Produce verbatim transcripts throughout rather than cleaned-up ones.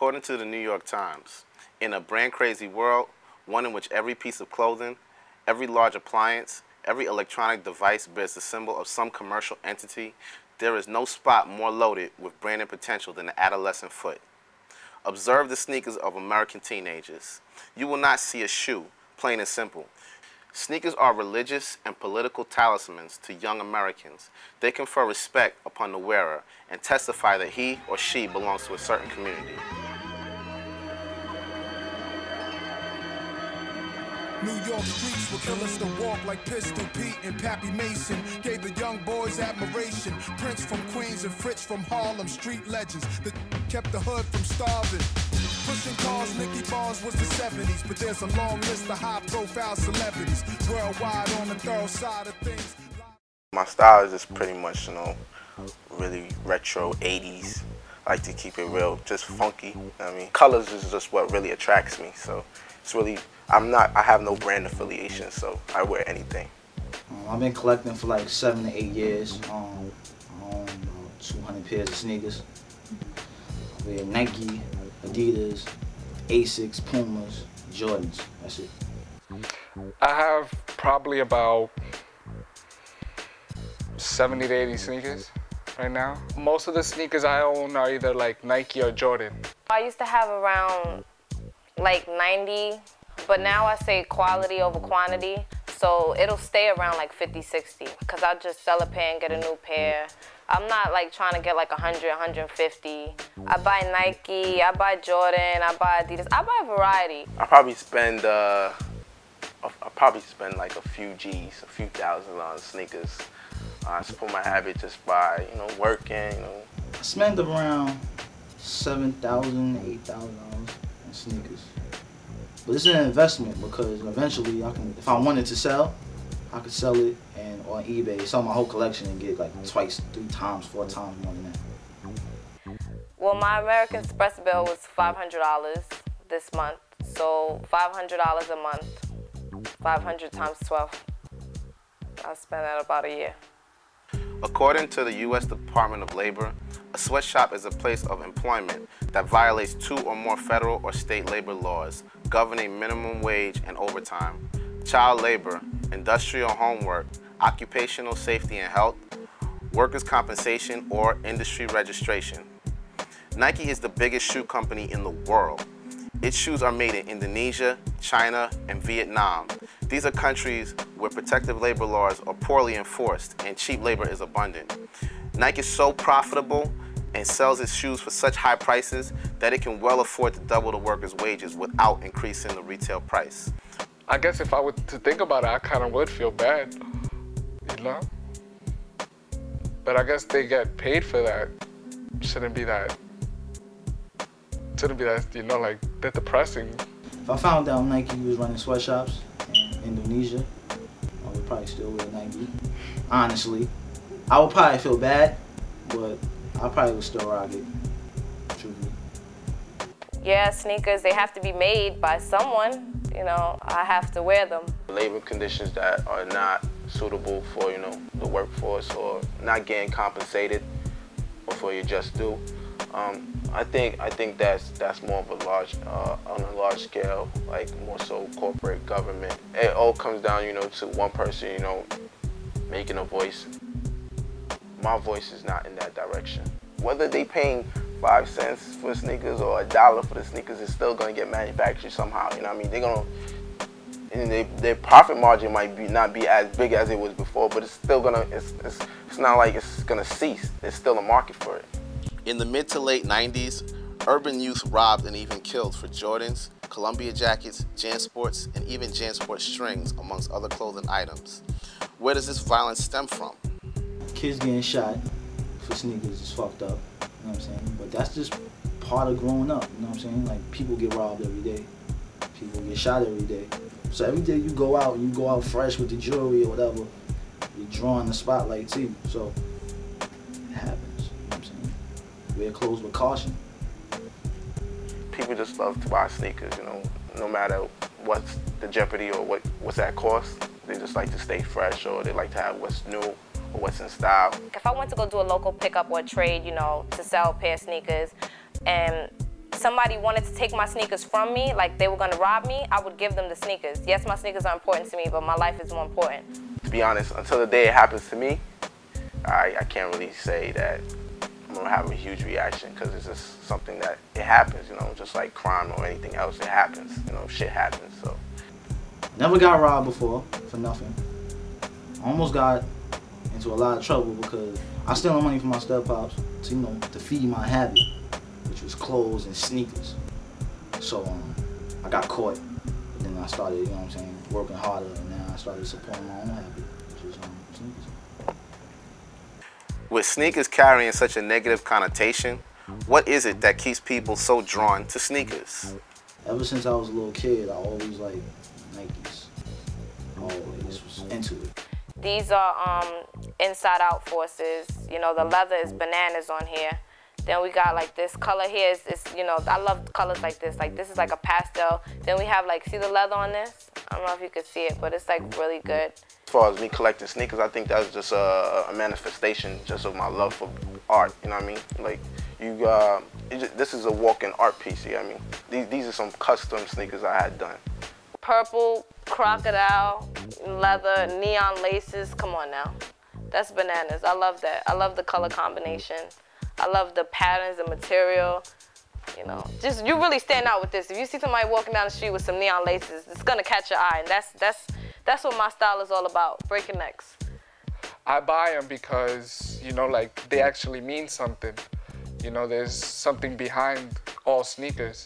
According to the New York Times, in a brand-crazy world, one in which every piece of clothing, every large appliance, every electronic device bears the symbol of some commercial entity, there is no spot more loaded with branding potential than the adolescent foot. Observe the sneakers of American teenagers. You will not see a shoe, plain and simple. Sneakers are religious and political talismans to young Americans. They confer respect upon the wearer and testify that he or she belongs to a certain community. New York streets will kill us to walk like Pistol Pete and Pappy Mason. Gave the young boys admiration. Prince from Queens and Fritz from Harlem, street legends that kept the hood from starving. Pushing cars, Nicky Bars was the seventies, but there's a long list of high-profile celebrities worldwide on the thorough side of things. My style is just pretty much, you know, really retro eighties. I like to keep it real, just funky. You know what I mean, colors is just what really attracts me. So it's really, I'm not, I have no brand affiliation, so I wear anything. Um, I've been collecting for like seven to eight years. Um, I own about two hundred pairs of sneakers. I wear Nike, Adidas, Asics, Pumas, Jordans. That's it. I have probably about seventy to eighty sneakers right now. Most of the sneakers I own are either like Nike or Jordan. I used to have around like ninety, but now I say quality over quantity. So it'll stay around like fifty, sixty, because I'll just sell a pair and get a new pair. I'm not like trying to get like one hundred, one hundred fifty. I buy Nike, I buy Jordan, I buy Adidas, I buy a variety. I probably spend, uh, I probably spend like a few G's, a few thousand on sneakers. I support my habit just by, you know, working, you know. I spend around seven thousand dollars, eight thousand dollars on sneakers. But it's an investment because eventually I can, if I wanted to sell, I could sell it and on eBay, sell my whole collection and get like twice, three times, four times more than that. Well, my American Express bill was five hundred dollars this month. So five hundred dollars a month, five hundred times twelve. I spend that about a year. According to the U S Department of Labor, a sweatshop is a place of employment that violates two or more federal or state labor laws governing minimum wage and overtime, child labor, industrial homework, occupational safety and health, workers' compensation, or industry registration. Nike is the biggest shoe company in the world. Its shoes are made in Indonesia, China, and Vietnam. These are countries where protective labor laws are poorly enforced and cheap labor is abundant. Nike is so profitable and sells its shoes for such high prices that it can well afford to double the workers' wages without increasing the retail price. I guess if I were to think about it, I kind of would feel bad, you know? But I guess they get paid for that. Shouldn't be that, shouldn't be that, you know, like, that depressing. If I found out Nike was running sweatshops in Indonesia, I would probably still wear Nike. Honestly, I would probably feel bad, but I probably would still rock it. Truthfully. Yeah, sneakers, they have to be made by someone. You know, I have to wear them. Labor conditions that are not suitable for, you know, the workforce or not getting compensated or for your just due. Um, I think I think that's that's more of a large uh, on a large scale, like more so corporate government. It all comes down, you know, to one person, you know, making a voice. My voice is not in that direction. Whether they paying five cents for sneakers or a dollar for the sneakers, is still gonna get manufactured somehow. You know what I mean? They're gonna, and they, their profit margin might be not be as big as it was before, but it's still gonna. It's it's it's not like it's gonna cease. There's still a market for it. In the mid to late nineties, urban youth robbed and even killed for Jordans, Columbia jackets, JanSports, and even JanSport strings, amongst other clothing items. Where does this violence stem from? Kids getting shot for sneakers is fucked up, you know what I'm saying? But that's just part of growing up, you know what I'm saying? Like, people get robbed every day. People get shot every day. So every day you go out, you go out fresh with the jewelry or whatever, you're drawing the spotlight too. So it happens. Wear clothes with caution. People just love to buy sneakers, you know, no matter what's the jeopardy or what, what's that cost. They just like to stay fresh, or they like to have what's new or what's in style. If I went to go do a local pickup or trade, you know, to sell a pair of sneakers, and somebody wanted to take my sneakers from me, like they were gonna rob me, I would give them the sneakers. Yes, my sneakers are important to me, but my life is more important. To be honest, until the day it happens to me, I, I can't really say that I'm gonna have a huge reaction, because it's just something that it happens, you know, just like crime or anything else, it happens, you know, shit happens, so. Never got robbed before, for nothing. Almost got into a lot of trouble because I stealing money from my step-pops to, you know, to feed my habit, which was clothes and sneakers. So um, I got caught, and then I started, you know what I'm saying, working harder, and now I started supporting my own habit, which is um, sneakers. With sneakers carrying such a negative connotation, what is it that keeps people so drawn to sneakers? Ever since I was a little kid, I always liked Nikes. I always was into it. These are um, inside out forces. You know, the leather is bananas on here. Then we got like this color here is, is, you know, I love colors like this. Like this is like a pastel. Then we have like, see the leather on this? I don't know if you can see it, but it's like really good. As far as me collecting sneakers, I think that's just a, a manifestation just of my love for art, you know what I mean? Like, you, uh, just, this is a walking art piece, you know what I mean? These, these are some custom sneakers I had done. Purple, crocodile, leather, neon laces, come on now. That's bananas, I love that. I love the color combination. I love the patterns, the material, you know. Just, you really stand out with this. If you see somebody walking down the street with some neon laces, it's gonna catch your eye, and that's, that's, that's what my style is all about, breaking necks. I buy them because, you know, like, they actually mean something. You know, there's something behind all sneakers.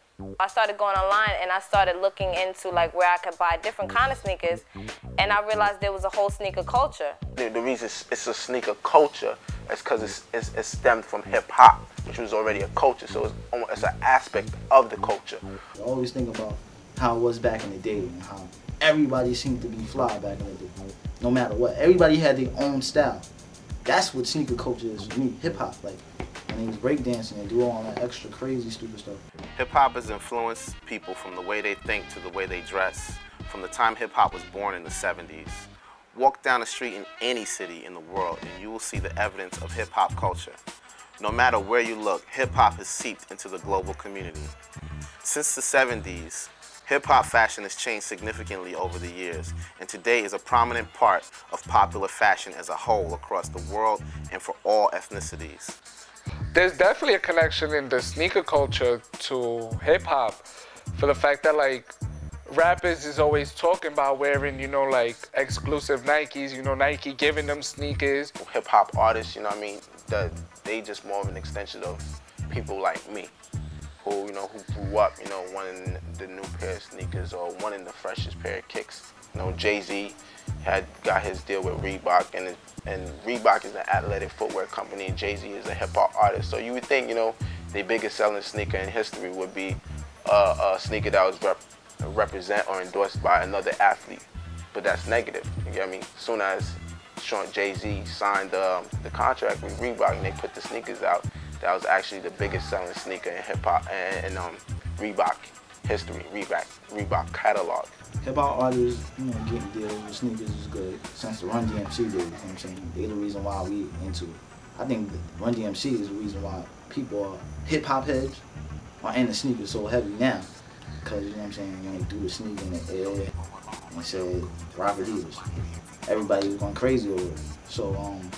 I started going online and I started looking into like where I could buy different kind of sneakers, and I realized there was a whole sneaker culture. The, the reason it's a sneaker culture is because it's, it's, it stemmed from hip hop, which was already a culture, so it's, almost, it's an aspect of the culture. I always think about how it was back in the day and how everybody seemed to be fly back in the day. No matter what, everybody had their own style. That's what sneaker culture is for me, hip hop. Like, and he was breakdancing and do all that extra crazy stupid stuff. Hip-hop has influenced people from the way they think to the way they dress, from the time hip-hop was born in the seventies. Walk down the street in any city in the world and you will see the evidence of hip-hop culture. No matter where you look, hip-hop has seeped into the global community. Since the seventies, hip-hop fashion has changed significantly over the years, and today is a prominent part of popular fashion as a whole across the world and for all ethnicities. There's definitely a connection in the sneaker culture to hip-hop, for the fact that, like, rappers is always talking about wearing, you know, like, exclusive Nikes, you know, Nike giving them sneakers. Hip-hop artists, you know what I mean, the, they just more of an extension of people like me, who, you know, who grew up, you know, wanting the new pair of sneakers or wanting the freshest pair of kicks. You know, Jay-Z had got his deal with Reebok, and it, and Reebok is an athletic footwear company, and Jay-Z is a hip-hop artist. So you would think, you know, the biggest selling sneaker in history would be uh, a sneaker that was rep represent or endorsed by another athlete, but that's negative. You get what I mean? As soon as Sean Jay-Z signed um, the contract with Reebok and they put the sneakers out, that was actually the biggest selling sneaker in hip-hop and, and um, Reebok history, Reebok, Reebok catalog. Hip-hop artists, you know, getting deals with sneakers is good since the Run D M C did, you know what I'm saying? They're the reason why we into it. I think Run D M C is the reason why people are hip-hop heads are into sneakers so heavy now. Because, you know what I'm saying, when they threw the sneaker in the air and said Robert Evers, everybody was going crazy over it. So um,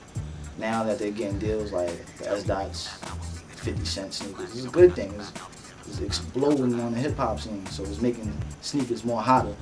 now that they're getting deals like the S-Dots, fifty cent sneakers, it's a good thing. It's, it's exploding on the hip-hop scene, so it's making sneakers more hotter.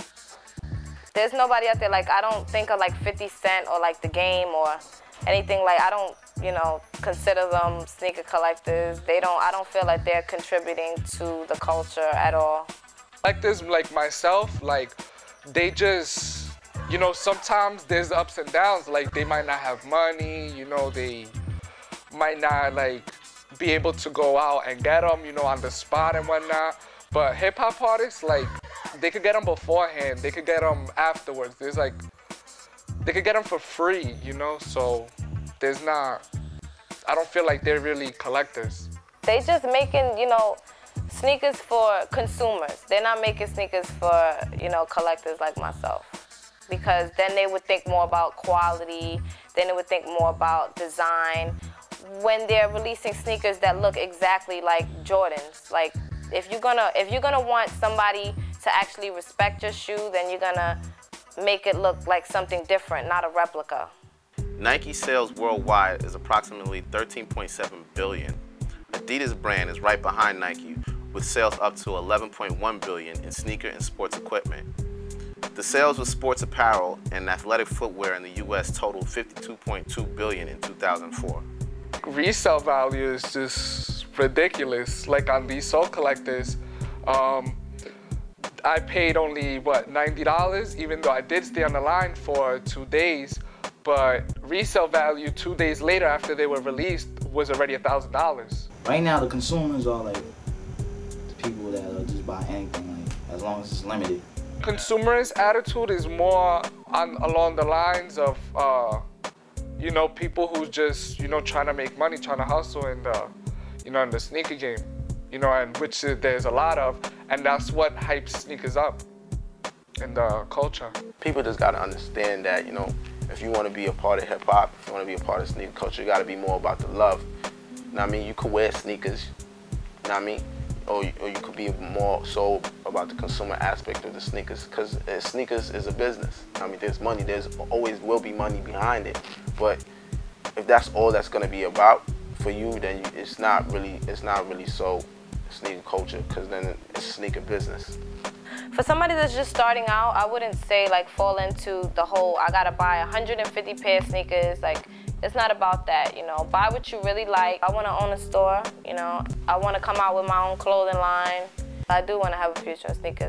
There's nobody out there, like, I don't think of like fifty cent or like The Game or anything. Like, I don't, you know, consider them sneaker collectors. They don't, I don't feel like they're contributing to the culture at all. Like this, like myself, like, they just, you know, sometimes there's ups and downs. Like, they might not have money, you know, they might not, like, be able to go out and get them, you know, on the spot and whatnot. But hip-hop artists, like, they could get them beforehand. They could get them afterwards. There's, like, they could get them for free, you know? So there's not, I don't feel like they're really collectors. They just making, you know, sneakers for consumers. They're not making sneakers for, you know, collectors like myself. Because then they would think more about quality, then they would think more about design. when they're releasing sneakers that look exactly like Jordans. Like, if you're gonna if you're gonna want somebody to actually respect your shoe, then you're gonna make it look like something different, not a replica. Nike sales worldwide is approximately thirteen point seven billion. Adidas brand is right behind Nike, with sales up to eleven point one billion in sneaker and sports equipment. The sales of sports apparel and athletic footwear in the U S totaled fifty-two point two billion in two thousand four. Resale value is just ridiculous. Like on these Soul Collectors, um, I paid only, what, ninety dollars, even though I did stay on the line for two days. But resale value two days later after they were released was already a thousand dollars. Right now, the consumers are like the people that are just buy anything, like as long as it's limited. Consumers' attitude is more on along the lines of, uh, you know, people who just, you know, trying to make money, trying to hustle in the, you know, in the sneaker game, you know, and which there's a lot of, and that's what hypes sneakers up in the culture. People just gotta understand that, you know, if you want to be a part of hip hop, if you want to be a part of sneaker culture, you gotta be more about the love. You know what I mean? You could wear sneakers, you know what I mean? Or, or you could be more so about the consumer aspect of the sneakers, because sneakers is a business. I mean, there's money, there's always will be money behind it. But if that's all that's gonna be about for you, then you, it's not really, it's not really so sneaker culture, because then it's sneaker business. For somebody that's just starting out, I wouldn't say like fall into the whole, I gotta buy one hundred fifty pair of sneakers. Like, it's not about that, you know. Buy what you really like. I wanna own a store, you know. I wanna come out with my own clothing line. I do wanna have a future in sneakers.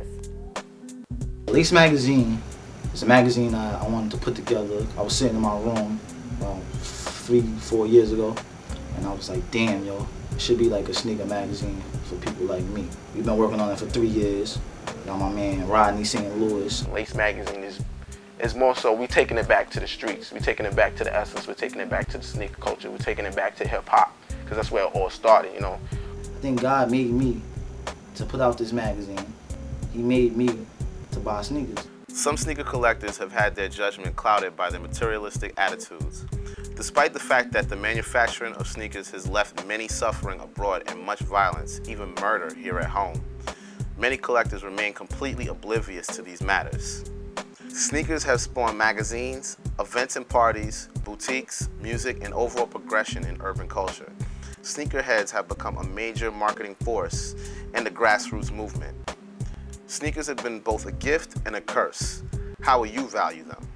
Lace Magazine is a magazine I, I wanted to put together. I was sitting in my room about three, four years ago, and I was like, damn, yo, it should be like a sneaker magazine for people like me. We've been working on it for three years. Now my man Rodney Saint Louis. Lace Magazine is is more so we taking it back to the streets. We taking it back to the essence. We're taking it back to the sneaker culture. We're taking it back to hip hop, because that's where it all started, you know. I think God made me to put out this magazine. He made me to buy sneakers. Some sneaker collectors have had their judgment clouded by their materialistic attitudes. Despite the fact that the manufacturing of sneakers has left many suffering abroad and much violence, even murder here at home, many collectors remain completely oblivious to these matters. Sneakers have spawned magazines, events and parties, boutiques, music, and overall progression in urban culture. Sneakerheads have become a major marketing force in the grassroots movement. Sneakers have been both a gift and a curse. How will you value them?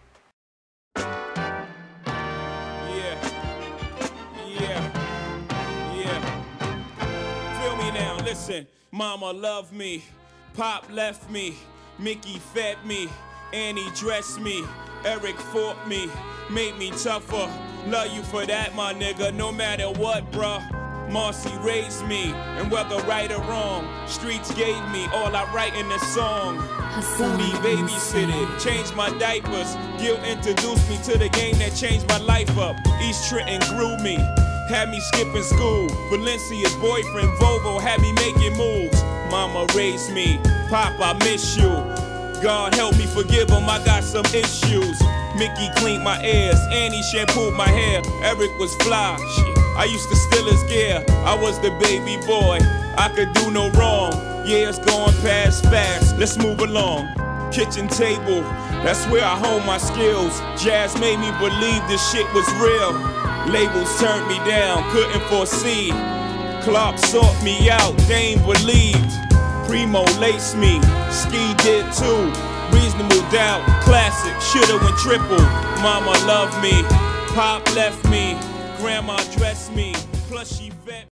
Yeah, yeah, yeah. Feel me now, listen. Mama loved me, Pop left me, Mickey fed me, Annie dressed me, Eric fought me, made me tougher. Love you for that, my nigga, no matter what, bruh. Marcy raised me, and whether right or wrong, streets gave me all I write in the song. Foodie babysitted, changed my diapers. Gil introduced me to the game that changed my life up. East Trenton grew me, had me skipping school. Valencia's boyfriend, Volvo, had me making moves. Mama raised me, Pop, I miss you. God help me forgive him, I got some issues. Mickey cleaned my ears, Annie shampooed my hair. Eric was fly, shit. I used to steal his gear, I was the baby boy. I could do no wrong, yeah, it's going past fast. Let's move along. Kitchen table, that's where I hone my skills. Jazz made me believe this shit was real. Labels turned me down, couldn't foresee. Clark sought me out, they ain't believed. Primo laced me, Ski did too. Reasonable doubt, classic, shoulda went triple. Mama loved me, Pop left me, Grandma dressed me, plus she vet.